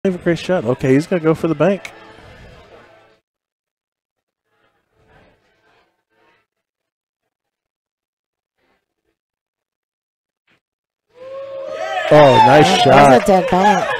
Have a great shot. Okay, he's going to go for the bank. Oh, nice shot. That's a dead bank.